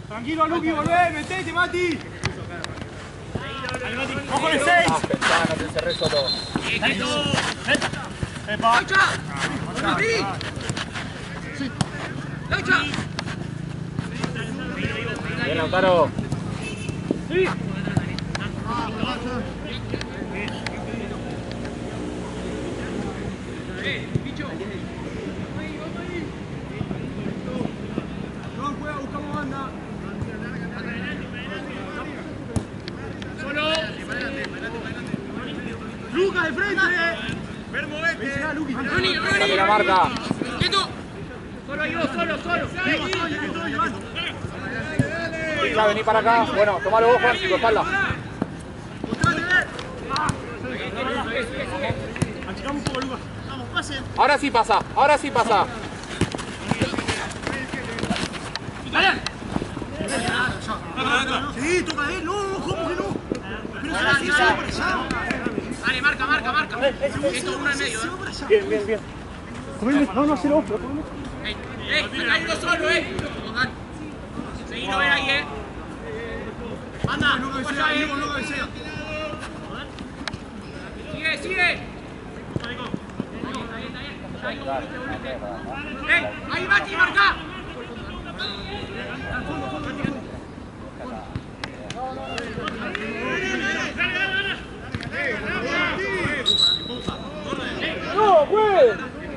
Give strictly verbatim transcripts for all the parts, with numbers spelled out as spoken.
Tranquilo, Luqui, volvé, metete, Mati. ¡Ojo de seis! Ah, pensá, no te encerré solo. ¡Epa! ¡Laucha! ¡Laucha! Bien, Lautaro. ¡Sí! ¡Lucas de frente! ¡Ver, movete! ¡Ronnie, Ronnie! Dame la marca. ¡Quieto! ¡Solo yo, solo, solo! Ya, vení para acá. Bueno, tomalo vos, Juan, tu espalda. Achicamos un poco, Lucas. Vamos, pasen. Ahora sí pasa, ahora sí pasa. ¡Dale! Sí, toca a él. No, ¿cómo que no? Pero Dale, se dale. va para allá. Dale, marca, marca, marca. Esto uno en medio, ¿eh? Bien, bien, bien. No, no, se lo otro. ¡Eh! ¡Eh! ¡Acá hay uno solo, eh! Seguilo, ven ahí, eh. Anda, no cabecea, Diego, no cabecea. Sigue, sigue. Está bien, está bien, está bien. Ya, Diego, volvete, volvete. ¡Eh! ¡Ahí, Mati, marca! ¡No, güey!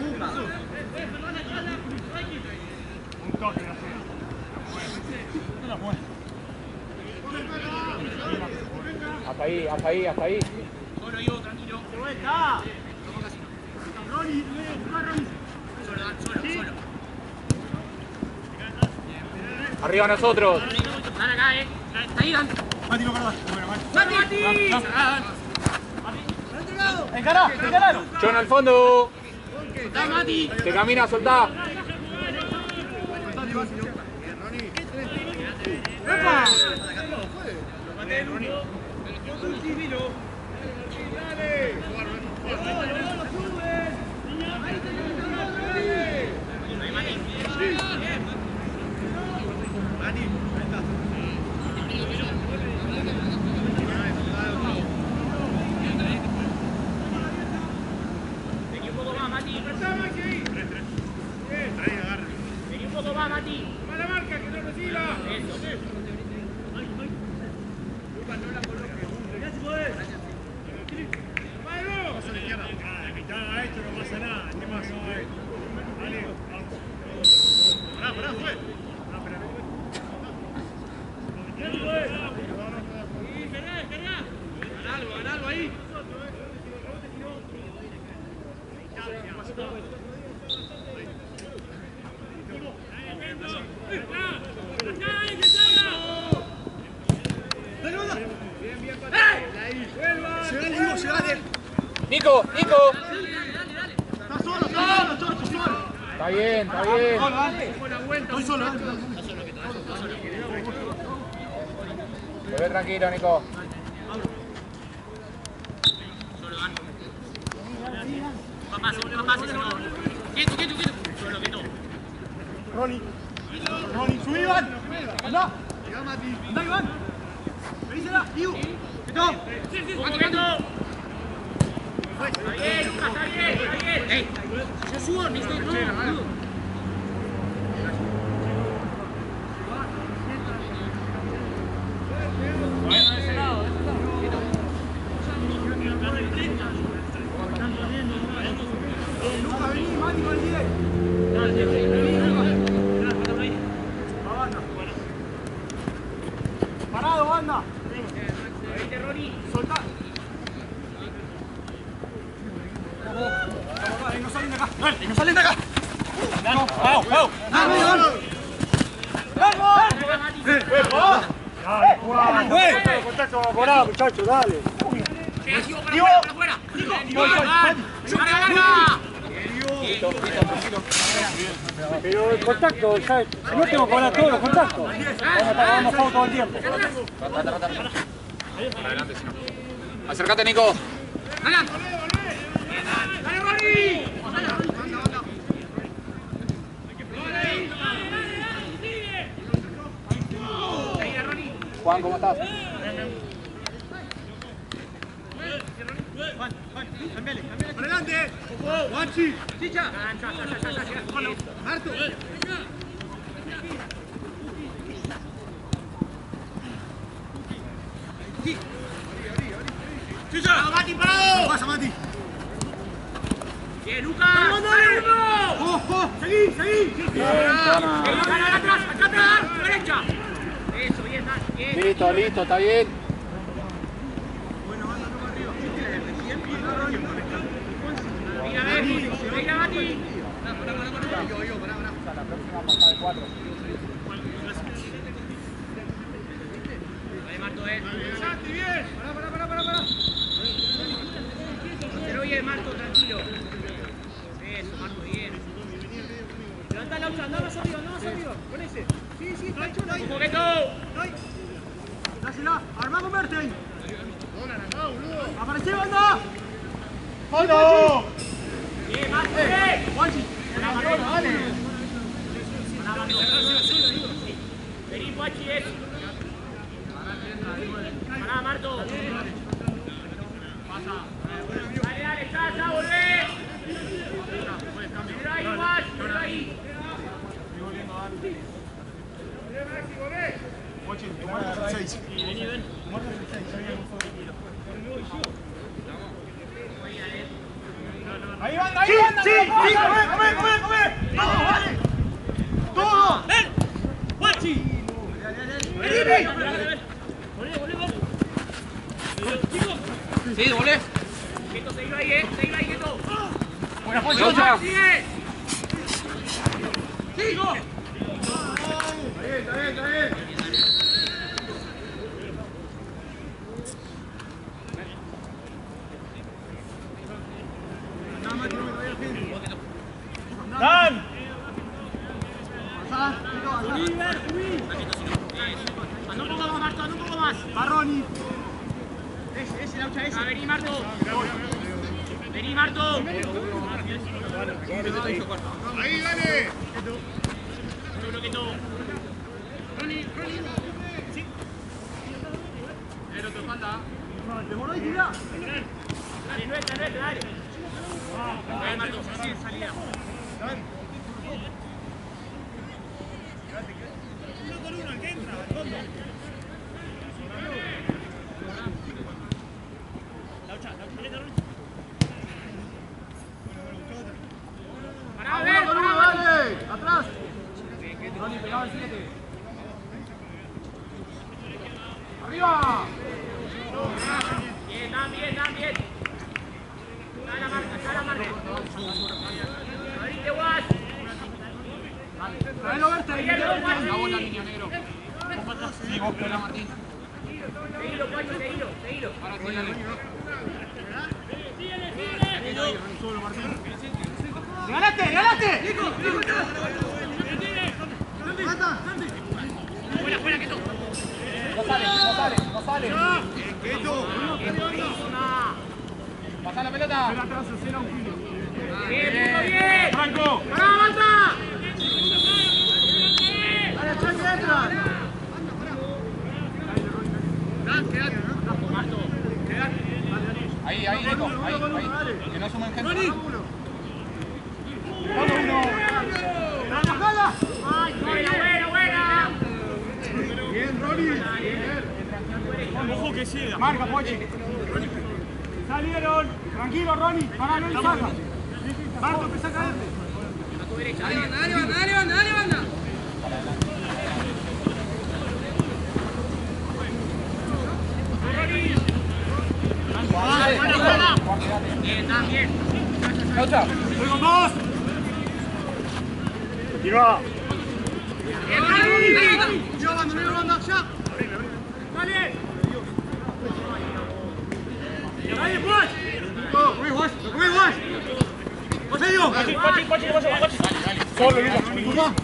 Hasta ahí, hasta ahí, hasta ahí. Solo yo, tranquilo. ¡De vuelta! Ronnie, solo, Dan, solo, solo. Arriba nosotros. Dale acá, eh. Está ahí, Dan. Mati, no cargas. ¡Mati! ¡Mati! ¡Encará! ¡Encará! Yo en el fondo. ¡Está, Mati! Que camina, soltá. ¡Epa! Vení un poco más, Mati. Vení un poco más, Mati. ¡Mala marca, que no reciba! Eso. Nico, Nico. ¡Está solo, está solo, Chocho, solo! Está bien, está bien. Estoy solo, ¿eh? Se ve tranquilo, Nico. Solo, Dan. Va más, va más, ese no. Quieto, quieto, quieto. Solo, quieto. Ronnie. Ronnie, subí, Iván. Andá. Andá, Iván. Venísela, Ivo. Quieto. ¡Quieto, quieto! Está bien, Lucas, está bien, está bien. ¡Ey! Yo subo, necesito ir, no, boludo. Lucas, vení, Mati con el diez. Parado, banda. Vente, Ronnie. Soltá. Ahí no salen de acá. Ahí no salen de acá. Vamos, vamos, vamos. Vamos, vamos. ¡Eh! Contacto evaporado, muchachos, dale. Eh, Diego, para afuera, para afuera. Nico, Nico, Dan. ¡Larga, larga! Pero el contacto, ¿sabes? Si no tengo que hablar todos los contactos. Vamos a estar grabando juego todo el tiempo. Rata, rata, rata. Para adelante, si no. Acércate, Nico. ¡Adelante! ¡Dale, Ronnie! Juan, ¿cómo estás? Juan, Juan, cambiale, cambiale. ¡Para adelante! ¡Guachi! ¡Chicha! ¡Marto! ¡Chicha! ¡Mati, parado! ¡Pasa, Mati! ¡Bien, Lucas! ¡Vamos, ¡ojo! ¡Seguí, seguí! Bien, Tona. ¡Atrás, acá atrás! ¡Derecha! Eso, bien, bien. Listo, listo, está bien. Mira, Betty, mira, Mati. La próxima pasada de cuatro. Vale, Marto, eh. ¡Santi, bien! ¡Pará, pará, pará, pará! pará. Pero bien, Marto, tranquilo. Eso, Marto, bien. Levanta la otra, anda más arriba, anda más arriba. Con ese. Sí, sí, está hecho. ¡Un poquito! ¡Dásela! ¡Armá con Merten! ¡Aparecí, banda! ¡Fondo! ¡Bien, Marto! ¡Eh! ¡Guachi! ¡Pará, Marto! ¡Dale! ¡Pará, Marto! Vení, Guachi, eso. Pará, Marto. Pasa. Dale, dale, ya, ya, volvé. Mira ahí, Guachi, mira ahí. Guachi, te muerto el seis. Vení, ven. Muerto el seis. Ahí van, ahí van. Sí, sí, sí, come, come, come, come. Vamos, vale. Todo. ¡Ven! ¡Guachi! ¡Vení, ven! ¡Volvé, volvé, volvé! ¡Chicos! Sí, volé. Quieto, seguilo ahí, eh. Seguilo ahí, quieto. Buena posición. ¡Sigue! ¡Sigo! Está bien, está bien, está bien. ¡Dan! ¡Oliver, subí! Anda un poco más, Marto, anda un poco más. Barroni. Ese, ese, la ucha ese. Vení, Marto. Vení, Marto. Ahí, dale. Seguro que todo. Ronnie, Ronnie. Sí. El otro falta. Demoró y tira. Dale, nuestra, nuestra, dale. Ahí, Marto, así de salida. Pará, a ver, pará, Dale, atrás. Ronnie, pegado al siete. Arriba. bien, dan bien, dan bien. Da la marca, da la marca. Abrite, Guas. Traelo, Verte. Ahí, el Guas. La bola, niño negro. Sí, vos, Pela Martín. Seguilo, Guacho, seguilo, seguilo. Ahora sí, dale. ¡Ganaste, ganaste! Fuera, fuera, quieto. No sale, no sale, no sale. Buenísima. Pasá la pelota. Bien, punto bien. ¡Franco! ¡Pará, Balta! ¡Dale, Chanque, entra! Ahí, ahí, Nico. Ahí, ahí. Que no sumen gente. ¡Vamos, uno! ¡La bajada! ¡Ay, buena, buena, buena! Bien, Ronnie. Ojo que siga. Marca, Pochi. Salieron. Tranquilo, Ronnie. Para no le salga. Marco, empezá a caerte. A tu derecha, dale, dale, banda, dale, banda, dale, banda. Bien, está bien. Chau, chau. ¡Voy con dos! ¡Tira! Bien, dale. ¡Yo abandoné la banda ya! Dale. ¡Dale, Juan! ¡No, comí, Juan! ¡Lo comí, Juan! ¡Medio! Pachi, pachi, pachi, pachi. ¡Solo, Lucas!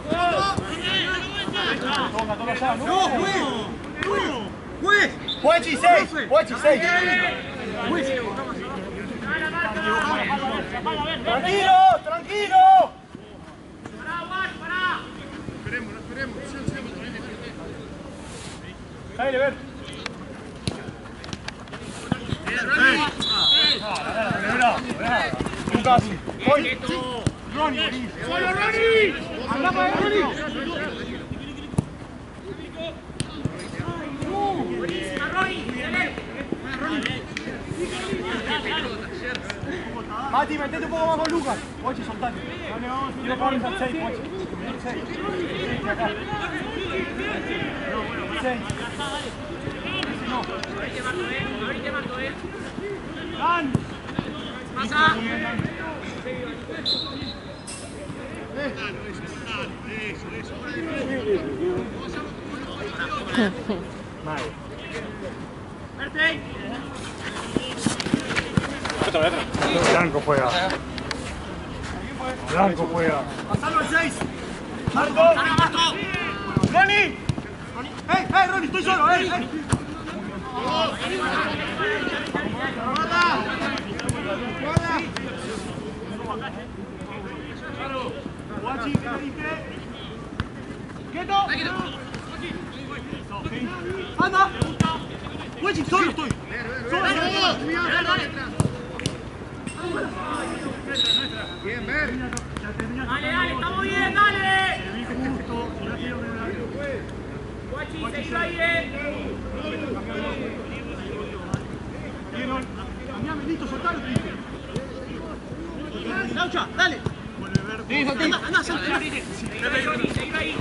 ¡Toma, toma ya! ¡No, juez! ¡Juez! ¡Juechi seis! ¡Juechi seis! ¡Tranquilo! ¡Tranquilo! Pará, Juan, pará. Esperemos, no esperemos. Dale, ver. Lucas, voy. Ronnie, solo Ronnie. Anda para Ronnie. Buenísima, Ronnie. Mati, metete un poco más con Lucas. Pochi, soltate. Quiero jugar al seis, Pochi. seis. Acá. seis. No. Ahorita mato, eh. Ahorita mato, eh. Dan. Pasa. Mal. Perfecto. Blanco juega. Blanco juega. Pasalo al seis. Marco. Ronnie. ¡Hey, hey, Ronnie! ¡Estoy solo! ¡Hey, hey! ¡Guarda! ¡Guarda! Guachi, ¿qué te dije? ¡Quieto! ¡Anda! Guachi, solo estoy. ¡Solo! Bien, ver. Dale, dale, estamos bien, dale. Guachi, seguilo ahí, eh. Cambiame, listo, soltalo. Laucha, dale. Sí, Santi. Anda, anda, seguilo ahí.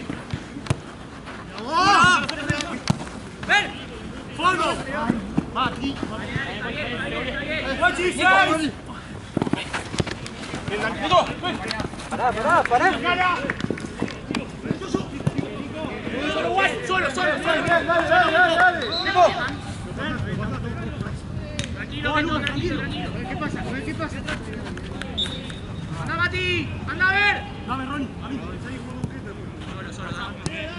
¡Ven! ¡Fondo! Mati. Guachi, seis. Pará, pará, pará. Solo, Guachi, solo, solo, solo. Dale, dale, dale, dale. Tranquilo, tranquilo, tranquilo. ¿Qué pasa? ¿Qué pasa? Anda, Mati, anda a ver. Dame, Ronnie, a mí. Solo, solo, solo.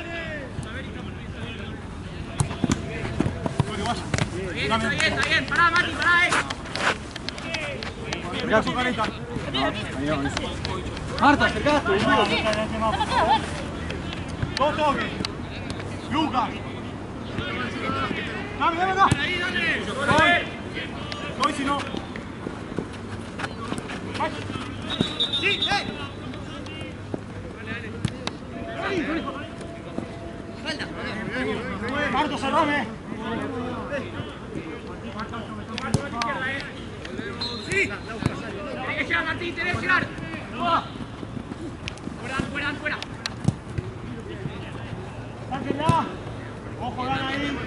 Bien, está bien, está bien. Pará, Mati, pará, eh. Acercate, careta. Marta, acercate. Dos toques. Lucas. Dame, dame, dame. Ahí, dale. Voy. Voy, si no. Sí, eh. Marto, cerrame. Sí. Tenés que llegar, Martín, tenés que llegar. Fuera, fuera, fuera. Sáquenla. Ojo, gana ahí.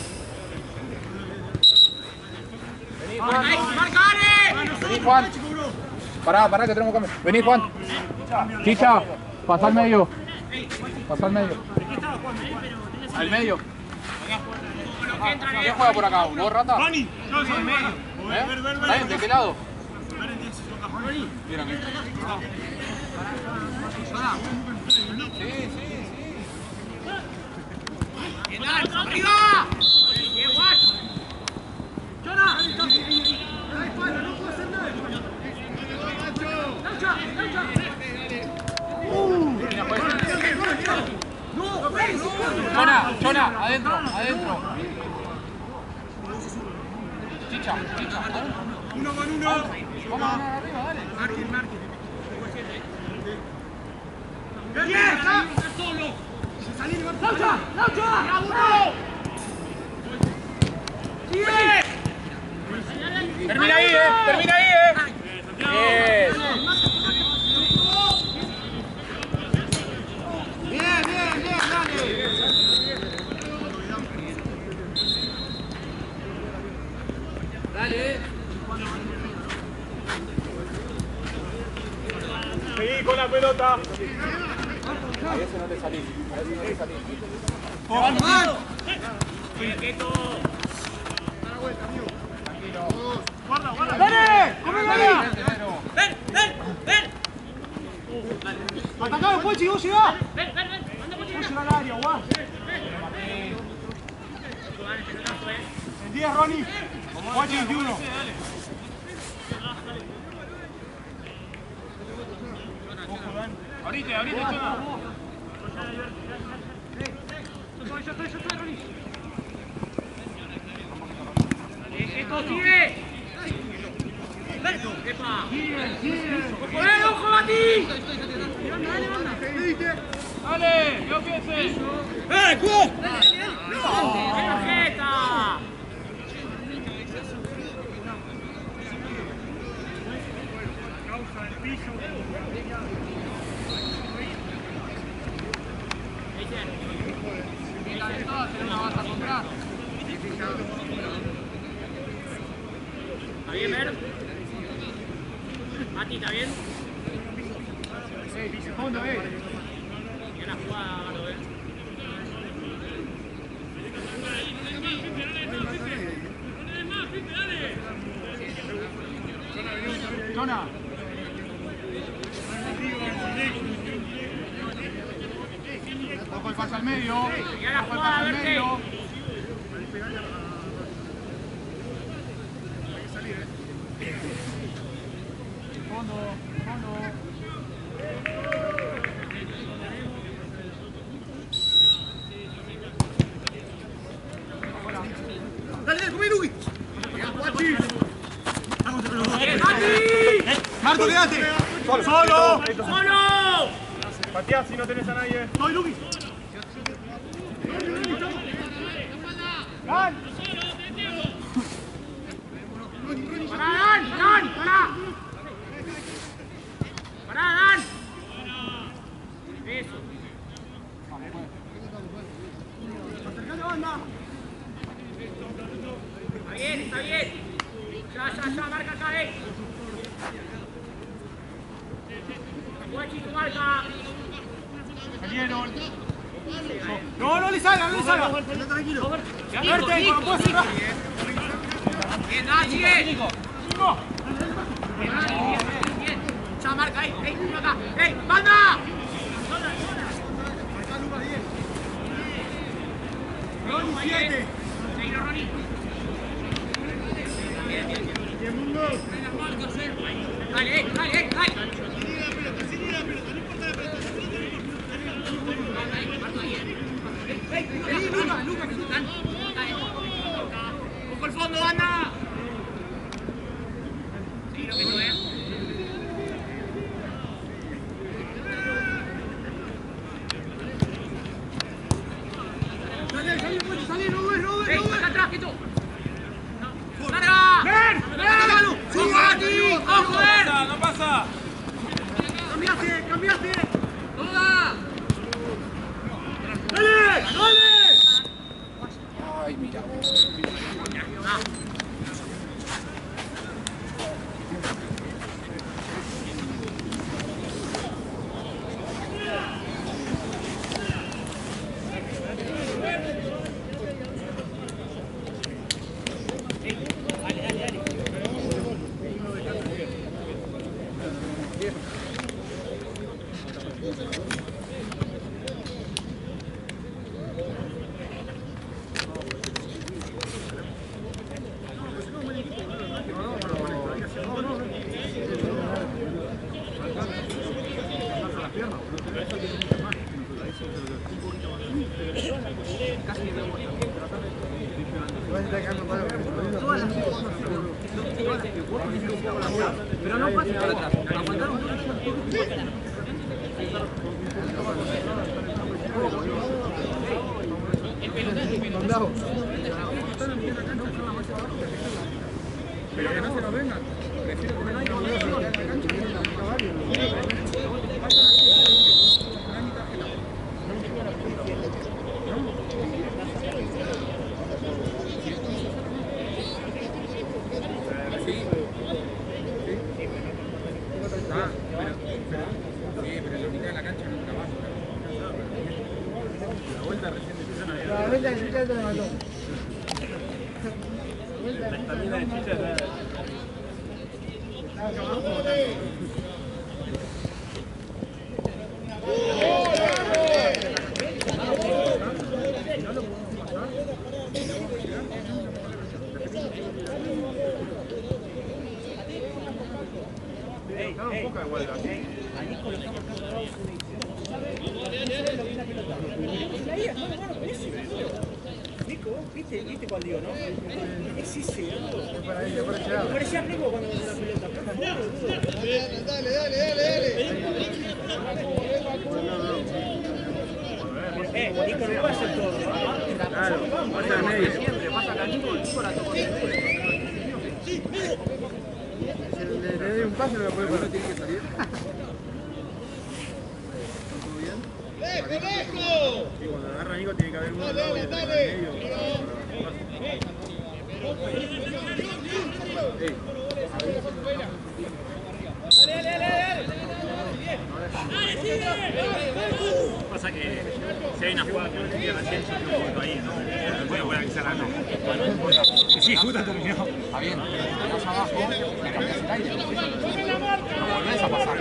Marca ahí, marca, dale. Vení, Juan. Pará, pará, que tenemos cambio. Vení, Juan. Chicha, pasá al medio. Pasá al medio. Al medio. ¿Quién juega por acá? ¿Vos, Rata? Ronnie, no, soy medio. ¿Eh? ¿Ahí? ¿De qué lado? Mira, aquí. Sí, sí, sí. Bien, dale, arriba. Bien, Juan. Chona. No puedo hacer nada. Laucha, laucha. No, Chona, Chona, adentro, adentro. Chicha, chicha. Uno con uno. Vamos a ganar arriba, dale. Marquen, marquen. Bien, está. Solo. ¡Laucha! ¡Laucha! ¡Bravo! ¡Sigue! Termina ahí, eh. Termina ahí, eh. Bien. Bien, bien, bien, dale. Dale. Seguí con la pelota. Ahí ese no te salís. Ahí ese no te salís. ¡Vamos! Quieto. ¡Guarda, guarda! ¡Dale! ¡Come, dale! Ven, ven, ven. ¡Atacalo, Pochi! ¡Vos llegá! Ven, ven, ven. Anda, ¡Vos Pochi. llegá al área, guau! En diez, Ronnie. Pochi, veintiuno. Ahorita, ahorita, Chona. Yo estoy, yo estoy, yo estoy, Ronnie. sigue. ¡Epa! ¡Ojo, eh, ojo, Mati! ¡Levanta, dale, levanta! ¡Dale! ¡No pienses! ¡Eh, cuo! ¡No! ¡Tarjeta! Causa del piso. ¿Está bien, Ver? Mati, ¿está bien? Fondo, eh. Y la jugada, Galo, eh. Zona. Ojo el pase al medio. Y a la Ojo el jugada, pase al Verte. medio. Fondo, fondo. Dale, dale, come Luis. ¡Mati! Marco, quédate. Solo. Solo. ¡Solo! Pateá si no tenés a nadie. Soy Luis. ¡Gan! ¡Pará, Dan! ¡Dan! ¡Pará! ¡Pará, Dan! Eso. Está bien, está bien. Ya, ya, ya, marca acá, eh. Juega, chico, marca. Salieron. No, no le salga, no le salga. Tranquilo. Verte, como puedes cerrar. Bien, Dan, sigue. Bien, bien, bien, bien. Ya, marca, ahí, ahí, uno acá. ¡Ey, banda! Ronnie, siete. Seguilo, Ronnie. Bien, bien, bien. Dale, eh, dale, eh, dale. Vení, Luca, Luca, que están. Ojo el fondo, anda. Sí, lo que no es. Salí, salí, salí, salí, no ves, no ves, ¡Ey, no ves. acá atrás, quieto! ¡Larga! ¡Ven! ¡Ven! ¡Ojo, Mati! ¡Ojo, Ver! No pasa. ¡Cambiaste, cambiaste! ¡Toda! ¡Dale! ¡Dale! Ay, mira. Ah. Pero no pasa para atrás. Aguantar un Pero que no se nos vengan. Prefiero que no haya una cancha que no tenga caballo. ¿Viste? ¿Viste cuál digo, no? Es ese, boludo. Parecía primo cuando ganó la pelota. Dale, dale, dale, dale. Eh, Nico no puede hacer todo. Claro, pasa al medio. Siempre pasa acá, Nico, Nico la toca. Le doy un pase, no lo puede parar. Tiene que salir. ¡Dejo, dejo! Y cuando agarra Nico tiene que haber uno. Dale, dale. Pasa que si hay una jugada que no te queda recién, yo tengo un punto ahí, ¿no? Bueno, voy a avisar a no. Sí, sí, justo terminó. Está bien, terminás abajo, le cambias el aire. No volvés a pasar.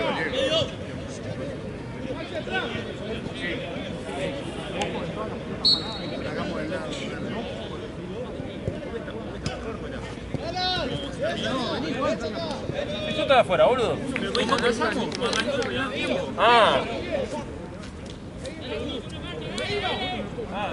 Eso está de afuera, boludo. Ah. Ah,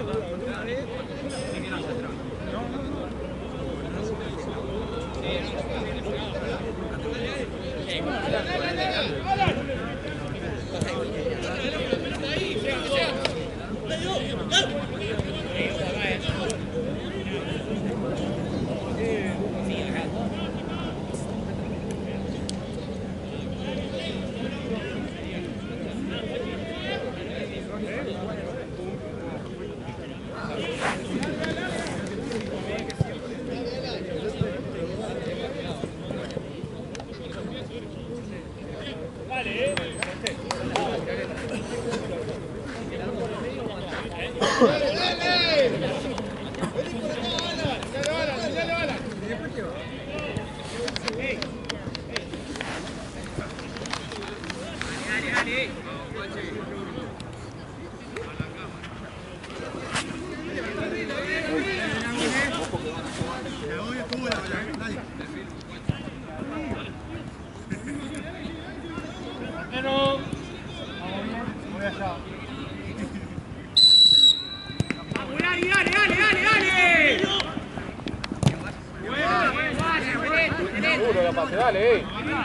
Seguro la pase, dale, eh.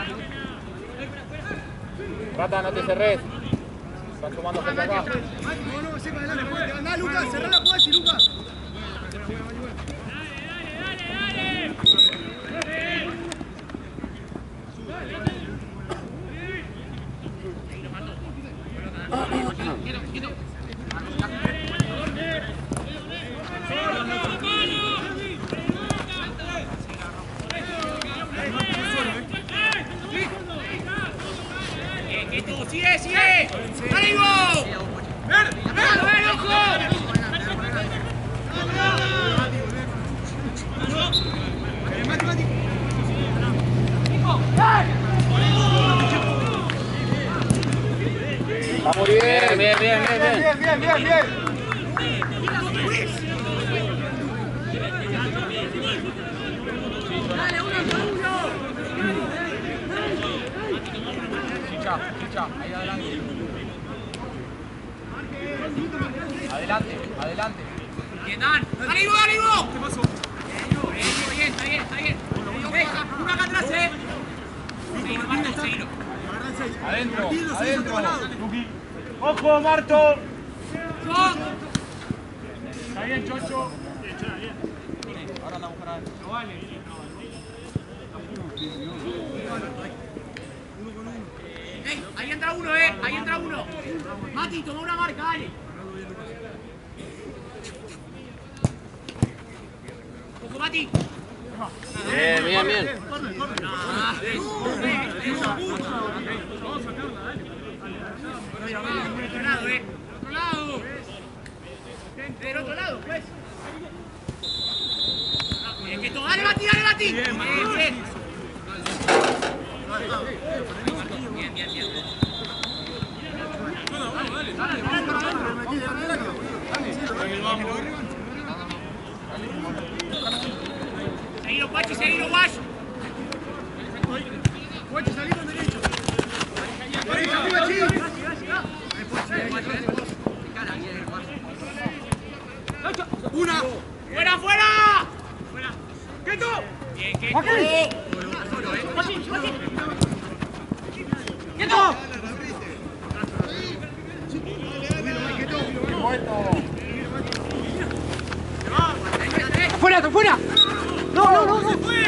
Rata, no te cerrés. Están sumando gente acá. No, no, sepa adelante. Andá, Lucas, cerrá la puerta, Lucas. ¡Sigue, sigue! ¡Dale, Ivo! ¡Ver, ver, ver, ojo! Vamos bien, bien, bien, bien, Bien, bien, bien, bien. ¡Dale, uno por uno! Chicha, chicha, ahí adelante. Adelante, adelante. Bien, Dan. ¡Dale, Ivo, dale, Ivo! ¿Qué pasó? Bien, bien, está bien, está bien. Eh, uno acá atrás, eh. Seguilo, Marta, seguilo. Adentro, adentro. ¡Ojo, Marto! ¡Son! Está bien, Chocho. Ahora anda a buscar a él. No vale. ¡Ey! Ahí entra uno, eh. Ahí entra uno. Mati, toma una marca, dale. Ojo, Mati. Bien, bien, bien. Ah, otro lado, eh. Otro lado. Del otro lado, pues. Bien, que todo. Dale, Mati, dale, Mati. Bien, bien. Bien, bien, bien. Seguilo, Pachi, seguilo, Wash. Guachi, salí con derecho. Derecha, Guachi. Una. ¡Fuera, fuera! ¡Fuera! ¡Quieto! Bien, quieto. ¡Quieto! ¡Fuera, fuera! ¡No, no, no! ¡Se fue!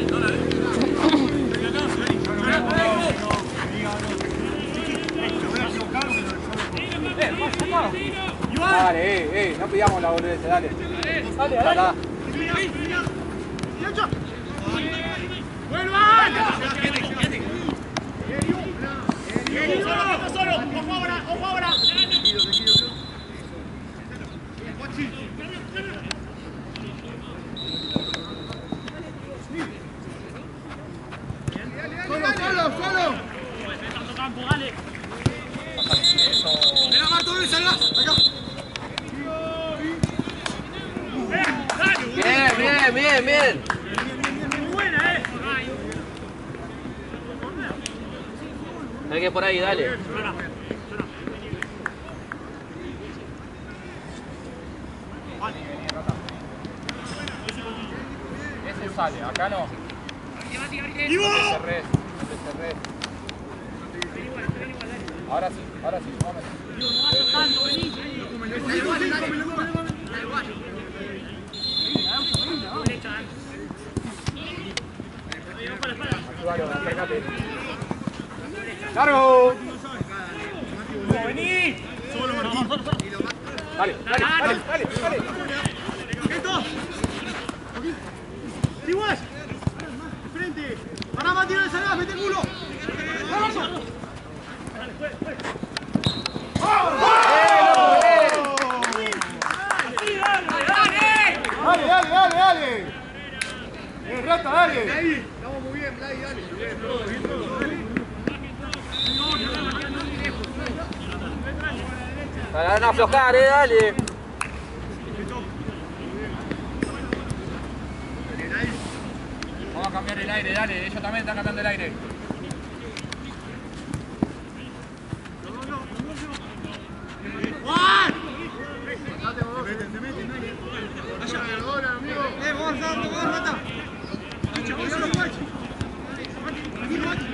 Dale, eh, eh, no pidamos la boludez, dale. Dale, dale. ¡Vuelvan! ¡Solo, solo! ¡Ojo ahora, ojo ahora! ¡Solo, solo, solo! Campo, dale. ¡Mira, Marto, Luis, salga! ¡Acá! Bien, bien, bien, bien. Muy buena, eh. Hay que por ahí, dale. Ese sale, acá no. ¡Vivo! No te cerrés, no te cerrés. Ahora sí, ahora sí, vamos. ¡Largo! ¡Vení! ¡Solo, Martín! Dale, dale, dale, dale, dale. ¡Quieto! ¡Igual! ¡Frente! ¡Para, Mati, no le salgas! ¡Mete el culo! ¡Vamos! ¡Dale, dale, dale, dale! ¡Eh, rata, dale! Ahí, estamos muy bien, Blay, dale. Bien, todo, bien, todo. Para no aflojar, eh, dale. Vamos a cambiar el aire, dale, ellos también están cambiando el aire. ¡Juan! Se meten, se meten, dale. Vaya, ahora, amigo. Eh, vamos, vamos, vamos, rata. Chicha, vamos a los guachos. Aquí, guacho.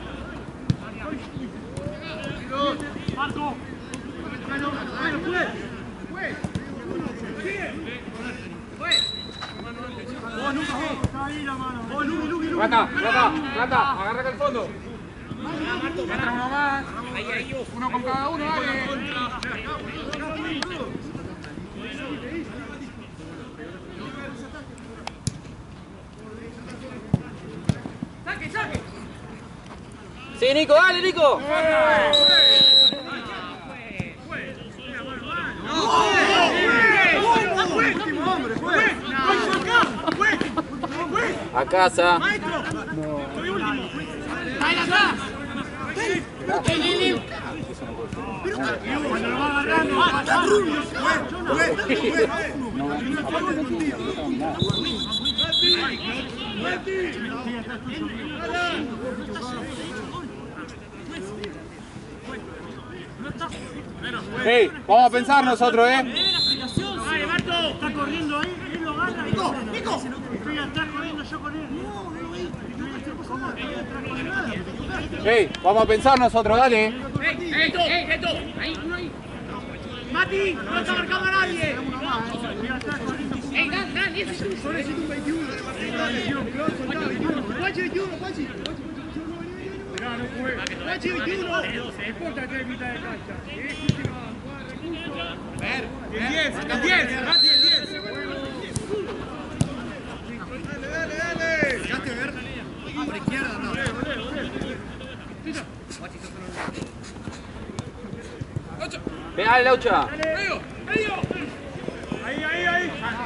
Marco. Bueno, bueno, fue. Fue. Sigue. Fue. Vos, nunca, vos. Está ahí la mano. Vos, Lugi, Lugi, Lugi. Rata, rata, rata, agarra acá el fondo. Entra uno más. Uno con cada uno, dale. ¡Saque, saque! Sí, Nico, dale, Nico. Último hombre, fue. A casa. ¡Maestro! ¡Soy último! ¡Ahí atrás! Cuando lo va agarrando, ¡está rubio! Hey, vamos a pensar nosotros, eh. ¡Vale, Marto! Está corriendo ahí, él lo agarra y... ¡Nico! ¡Nico! Estoy atrás corriendo yo con él. No, no lo vi. Hey, vamos a pensar nosotros, dale. ¡Ey, esto! ¡Ey, esto! Ahí, uno ahí. ¡Mati! ¡No está marcando a nadie! ¡Ey, Dan, Dan! ¡Ese es tuyo! Son el ciento veintiuno. Guachi veintiuno, Guachi. Guachi veintiuno. Exporta que hay mitad de cancha. Ver, el diez, el diez, Mati, el diez. Dale, dale, dale. ¿Llegaste a ver? Por izquierda, no. Pegale, Laucha. ¡Medio! ¡Medio! Ahí, ahí, ahí.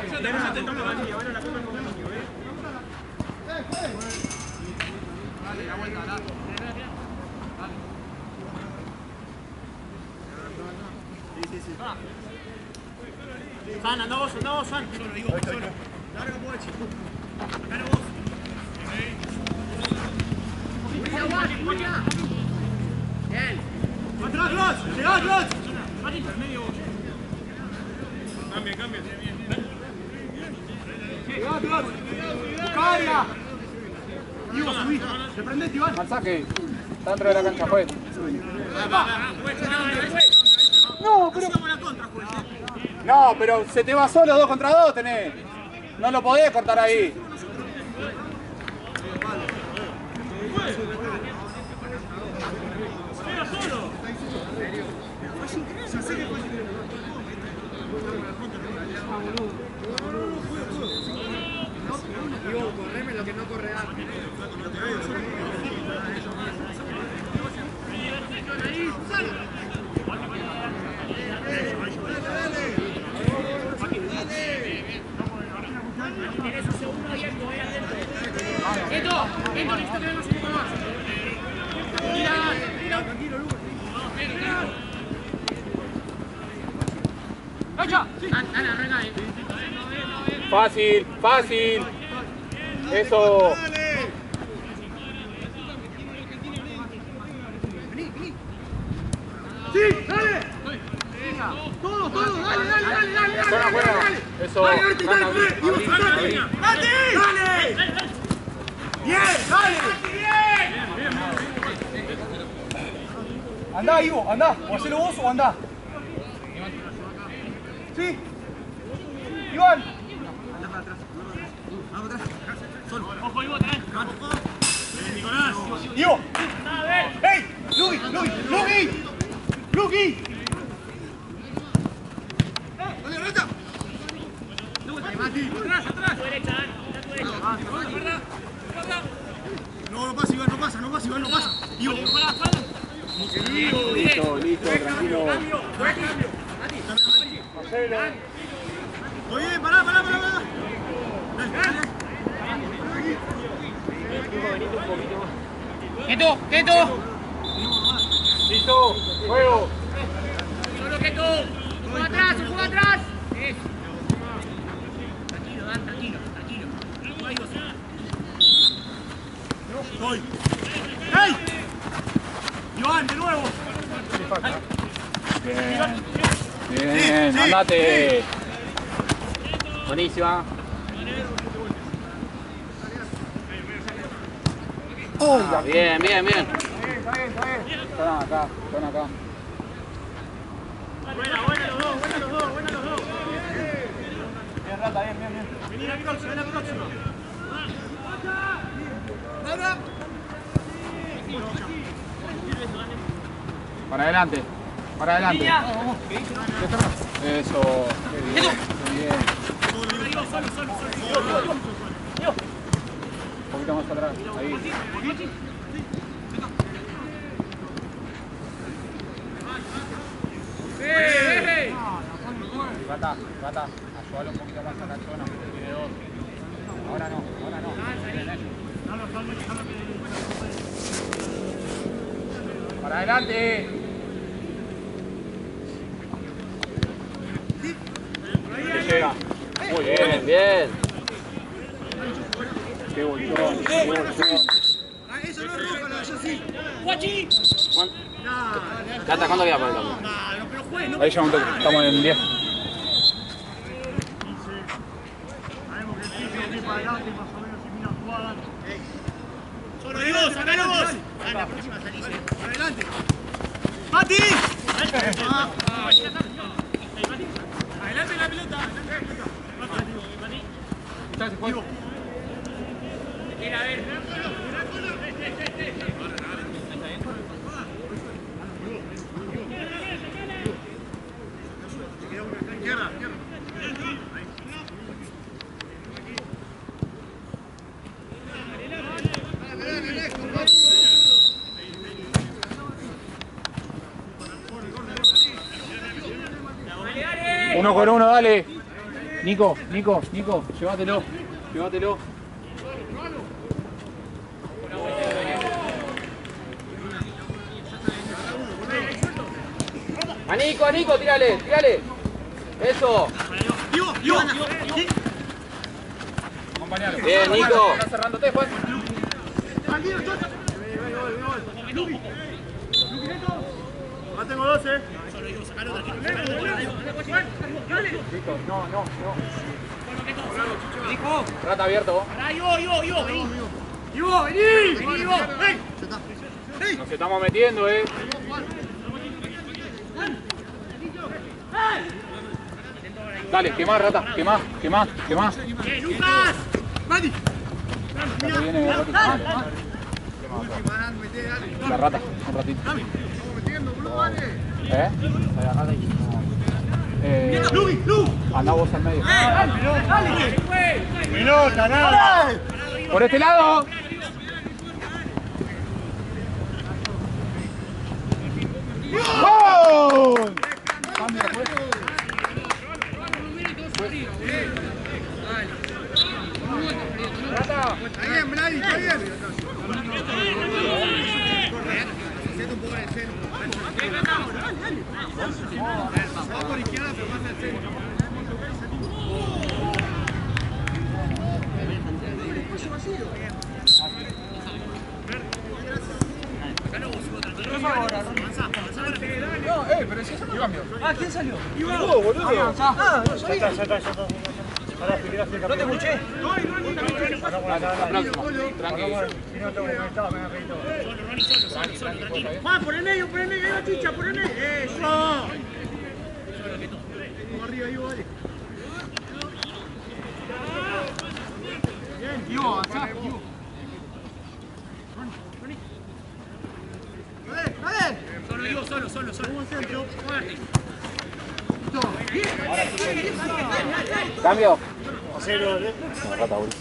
Dale, la vuelta, dale. San, anda vos, anda vos, San. Solo, digo, solo. Larga, Guachi. Acá vos. Bien. ¡Atrás, Glos! ¡Llegá, Glos! Martín, medio vos. Cambia, cambia. Busca área. Ivo, subí. Reprendete, Iván. Al saque. Está dentro de la cancha, juez. No, pero... No, pero se te va solo dos contra dos, tenés. No lo podés cortar ahí. Correme lo que no corre antes. Tienes un segundo abierto, ahí adentro. Quieto, quieto, listo que vengas un poco más. Mira, mira. Tranquilo, Lucas. ¡Echa! Dale, arranca ahí. Fácil, fácil. Eso. ¡Sí! ¡Dale! ¡Todo, todo! ¡Dale, dale, dale, dale! dale, Zona buena. Eso. ¡Dale, Berti, dale! Gana, dale! ¡Ivo, abrí, sacate! abrí. ¡Mati! ¡Dale! ¡Bien! ¡Dale! Andá, Ivo, andá. O hacelo vos o andá. ¿Sí? Iván. Anda para atrás. Vamos atrás. Solo. Ojo, Ivo, atrás. Nicolás. Ivo. ¡Ey! ¡Lugi! ¡Lugi! ¡Lugi! ¡Lugi! ¡Dale, Rata! Atrás, atrás. Tu derecha, Dan. Tu derecha. Guarda, guarda. No, no pasa, Iván, no pasa, no pasa, Iván, no pasa. Ivo. Para, para. Listo, listo, tranquilo. Cambio, buen cambio. Marcelo. Muy bien, pará, pará, pará, pará. Dale, dale. Quieto, quieto. Listo, juego. Solo quieto. Juega atrás, juega atrás. Eso. Tranquilo, Dan, tranquilo, tranquilo. Juega ahí, vos. Voy. ¡Ey! Iván, de nuevo. Bien. Bien, Sí, sí, andate. Buenísima. Oh, Bien, bien, bien. están acá, están acá. Buena, buena los dos, buena los dos, buena los dos. Bien, Rata, bien, bien, bien. Vení la próxima, vení la próxima. ¡Rata! Para adelante, para adelante. Eso. Qué bien, qué bien. Un poquito más atrás, ahí. Gata, gata, ayúdalo un poquito más a la zona, que tiene dos. Ahora no, ahora no. Vienen ellos. Para adelante. Te llega. Muy bien. Bien, bien. Qué bolsón, qué bolsón. Ah, eso no es roja, la de allá sí. Guachi. Cata, ¿cuánto queda para el cambio? No, pero juez, no. Ahí ya un toque, estamos en diez. Sabemos que el piso es para adelante, más o menos, y mira jugada. Solo digo, sacalo vos. A la próxima salís. Para adelante. ¡Mati! Ah. Adelante la pelota, adelante la pelota. Ya se fue. Mira, a ver. Izquierda, izquierda. Uno con uno, dale. Nico, Nico, Nico, llévatelo, llévatelo. A Nico, a Nico, tírale, tírale. Eso. Ivo, Ivo, Acompañalo. Bien, Nico. Está cerrándote, Juan. tranquilo, chota. Luqui, acá tengo doce. Listo, no, no, no. Rata abierto. Pará, Ivo, Ivo, Ivo, vení. Ivo, vení. Vení, Ivo. Ven. Nos estamos metiendo, eh. Dale, quemá, Rata, quemá, quemá, quemá. ¡Eh, Lucas! ¡Mati! Dale, viene, Rata. La Rata, un ratito. ¿Eh? Eh, anda vos al medio. Pelota, nada. ¡Por este lado! ¡Gol! Cambia, pues. Rata. Está bien, Brady, está bien. Siente un poco en el centro. Va por izquierda, pero pasa al centro. No, eh, pero si eso no cambio. Ah, ¿quién salió? ¡Oh, boludo! Ah, no sabía. Ya está, ya está. No te escuché. La próxima, tranquilo. Juan, por el medio, por el medio, ahí va Chicha, por el medio. ¡Eso! Vamos arriba, Ivo, dale. Bien, Ivo, avanzá, Ivo. Dale, dale. Solo, Ivo, solo, solo, solo. Fuerte. Cambio. Cero, ¿eh? No, Rata, boludo.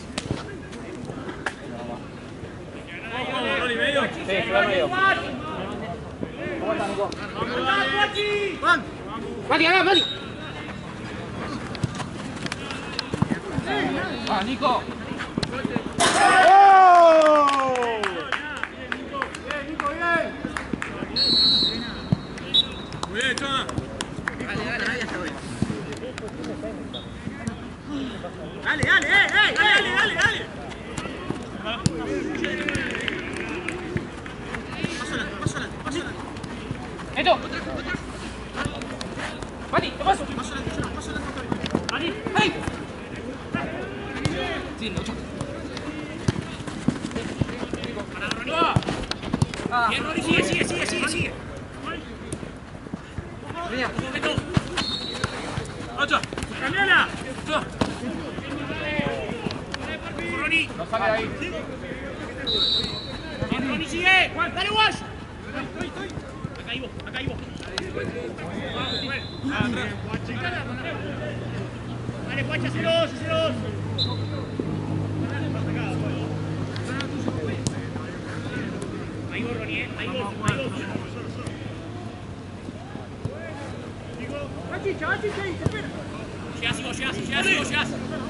Sí, yo al medio. ¿Cómo está, Nico? Juan. Mati, acá, Mati. Ah, Nico. ¡Oh! Bien, Nico, bien. Muy bien, Chama. Dale, dale, eh, eh, dale, dale, dale. Pásala, pásala, pásala. Esto. Mati, te paso. Pásala, pásala, pásala. Mati, hey. Sí, lo choco. Para Ronnie. Bien, Ronnie, sigue, sigue, sigue, sigue, sigue. Venía. Un momento. Ocho. Cambiala. Ronnie. No sale de ahí. Bien, Ronnie, sigue. Dale, Wash. Acá Ivo, acá Ivo. Dale, Guacha, celos, celos. Ahí vos, Ronnie, eh. Ahí vos, ahí vos. Va Chicha, va Chicha ahí, espera. Llegás, Ivo, llegás, llegás, Ivo, llegás.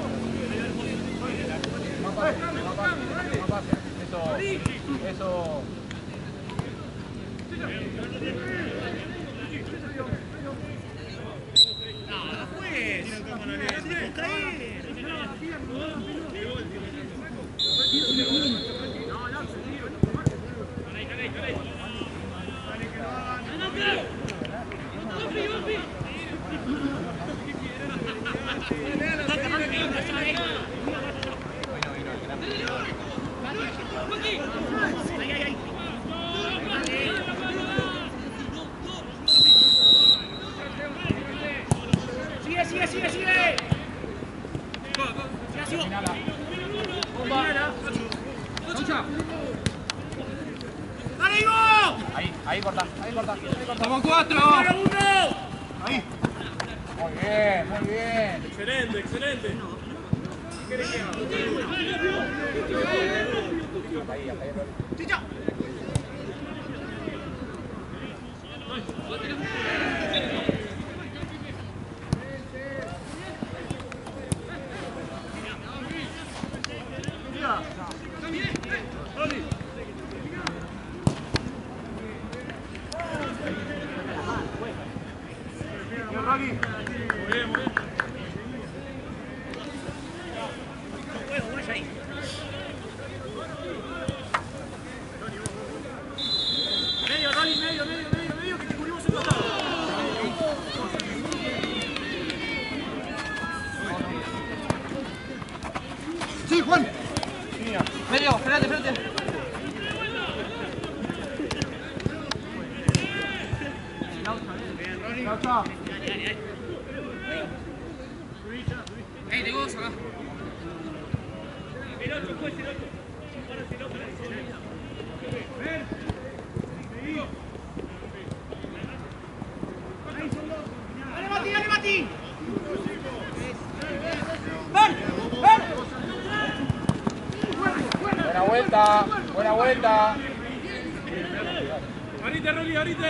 Más fácil, más fácil, más fácil. Eso, eso. No, pues. Sigue, sigue, sigue, sigue. Sigue, sigo. ¡Dale, Ivo! Ahí, ahí corta, ahí corta, ahí corta. Estamos cuatro. ¡Dale, uno! Ahí. Muy bien, muy bien. Excelente, excelente. Ahí, ahí, ahí. ¡Chicha! Bien, Rocky. Muy bien, muy bien. Juego, vaya ahí. Medio, Ronnie, medio, medio, medio, medio, que te cubrimos un costado. Juan. Medio, espérate, espérate. Laucha. Ey, tengo dos acá. Dale, Mati, dale, Mati. Buena vuelta, buena vuelta. Ahorita, Rolly, ahorita.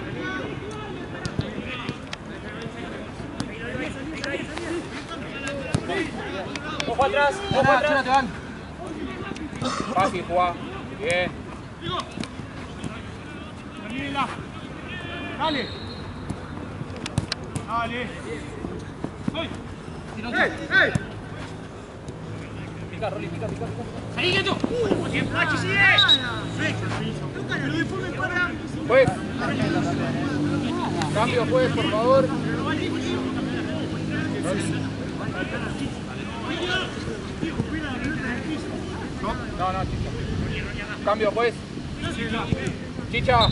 Ojo atrás, ojo atrás. Fácil, Juan. Bien. Termínela. Dale. Dale. ¡Ay! ¡Ey! ¡Ey! Pica, Rolly, pica, pica, pica. ¡Salí, quieto! ¡Machi, sigue! Pero de forma para. Juez. Cambio, juez, por favor. No, no, Chicha. Cambio, juez. Chicha.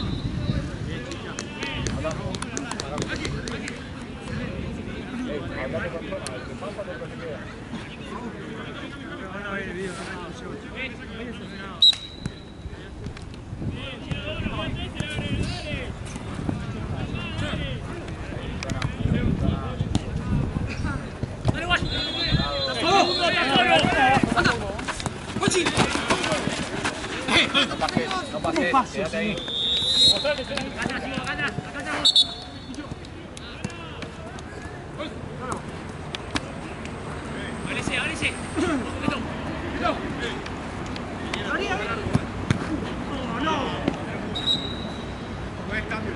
¡Dale, guay! ¡Solo! ¡Anda! ¡Cochi! No pases, no pases. Quédate ahí. ¡Gana, sigo, gana! ¡Acá estamos! ¡Ábrese, ábrese! ¡Esto! ¡No, no! Buen cambio.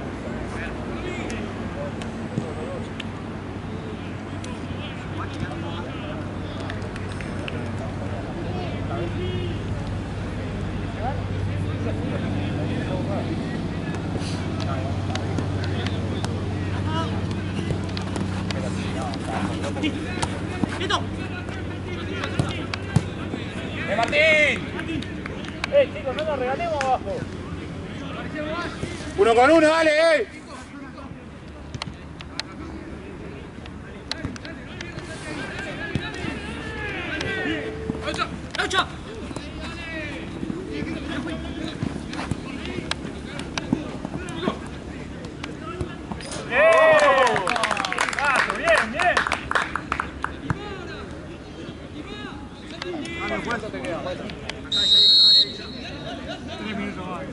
¡Quieto! ¡Eh, Martín! ¡Eh, chicos, no nos regalemos abajo! Uno con uno, dale, eh. ¡Laucha! ¡Laucha! Bien, bien. ¿Cuánto te queda? Tres minutos más.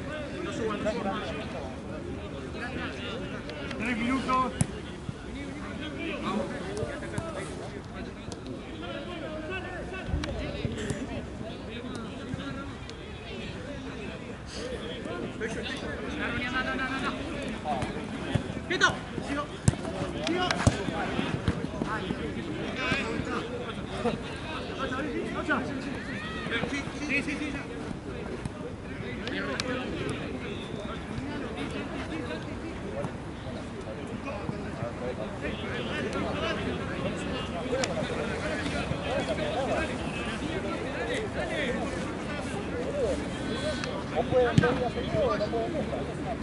Tres minutos. No, no, no, no, no. ¡Quieto! Sigo. Sigo. Laucha, Laucha. Sí, sí, sí. ¿O pueden ver la película o no pueden ver?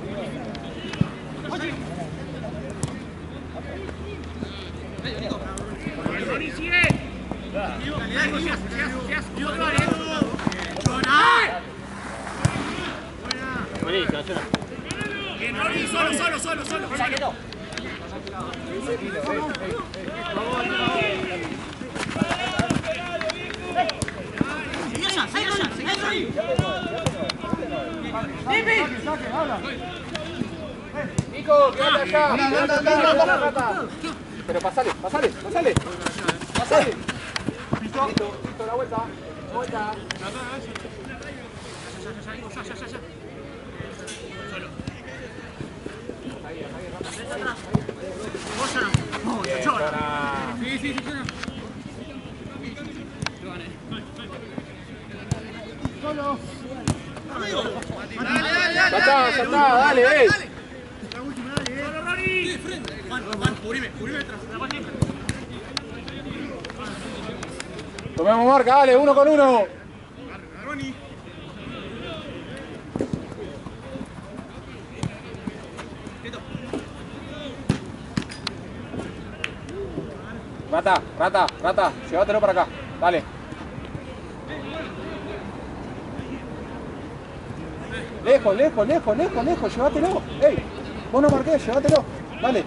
¡Ronnie, sigue! ¡Dale, dale, seas, seas, seas! ¡Yo otra vez! Buenísimo, Chona. ¡Bien, Ronnie! ¡Solo, solo, solo, solo! Quieto. ¡Seguí allá, seguí allá, seguí allá! Saque, saque, habla. Nico, quédate allá. Anda, anda, Quédate anda, allá, anda. rata. Pero pasale, pasale, pasale. Pasale. Listo, listo, la vuelta. La vuelta. Ya, ya, ya, ya. Vos ya no. No, yo no. Sí, sí, sí, yo no. Solo. Dale, dale, Ya está, ya está, dale, eh. La última, dale, eh. ¡Solo, Ronnie! Juan, Juan, cubrime, cubrime detrás. Tomemos marca, dale, uno con uno. Rata, rata, rata, llévatelo para acá, dale. Lejos, lejos, lejos, lejos, lejos, llévatelo. Ey, vos no marqués, llévatelo, dale.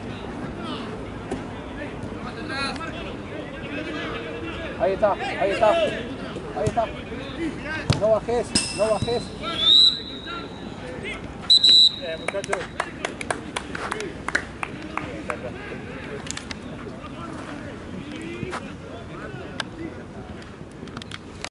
Ahí está, ahí está, ahí está. No bajes, no bajes. Eh, muchachos.